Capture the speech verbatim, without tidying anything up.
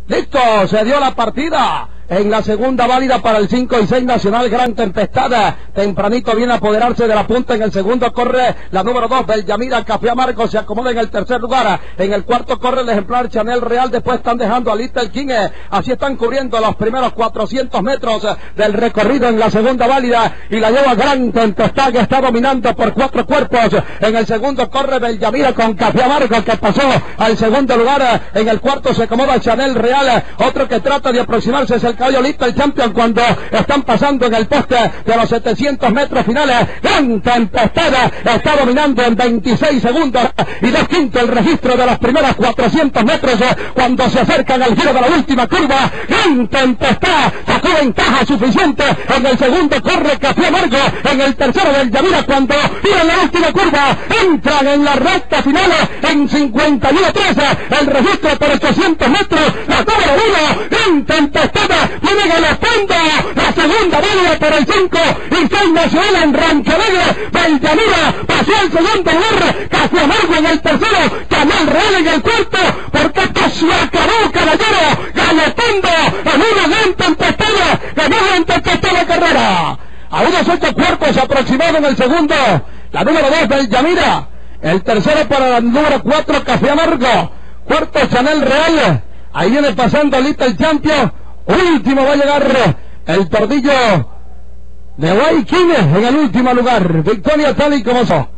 Listo, se dio la partida. En la segunda válida para el cinco y seis Nacional Gran Tempestad. Tempranito viene a apoderarse de la punta. En el segundo corre la número dos Beljamira. Café Amargo se acomoda en el tercer lugar. En el cuarto corre el ejemplar Chanel Real. Después están dejando a Little King. Así están cubriendo los primeros cuatrocientos metros del recorrido en la segunda válida. Y la lleva Gran Tempestad, que está dominando por cuatro cuerpos. En el segundo corre Beljamira con Café Amargo, que pasó al segundo lugar. En el cuarto se acomoda Chanel Real. Otro que trata de aproximarse es el caballo Little Champion cuando están pasando en el poste de los setecientos metros finales. Gran Tempestad está dominando en veintiséis segundos y dos quintos el registro de los primeros cuatrocientos metros cuando se acercan al giro de la última curva. Gran Tempestad sacó ventaja suficiente. En el segundo corre Café Amargo, en el tercero Beljamira cuando tiran la última curva, entran en la recta final en cincuenta y uno trece el registro por ochocientos metros. La número uno Gran Tempestad viene galopando la segunda válida por el cinco y seis Nacional en Rancho Alegre. Beljamira pasó al segundo lugar, Café Amargo en el tercero, Chanel Real en el cuarto, porque esto se acabó, caballero, galopando en una Gran Tempestad, ganó Gran Tempestad la carrera. A unos ocho cuerpos aproximados en el segundo, la número dos Beljamira, el tercero para la número cuatro Café Amargo, cuarto Chanel Real, ahí viene pasando Little Champion. Último va a llegar el tordillo de Way King en el último lugar. Victoria tal y como son.